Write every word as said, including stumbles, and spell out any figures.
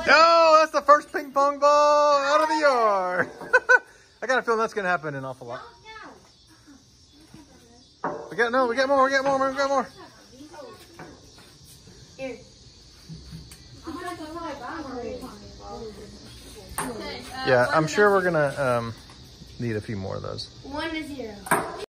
Oh, that's the first ping pong ball out of the yard. I got a feeling that's going to happen an awful lot. We got, no, we got more, we got more, we got more. Here. Yeah, I'm sure we're going to um, need a few more of those. One to zero.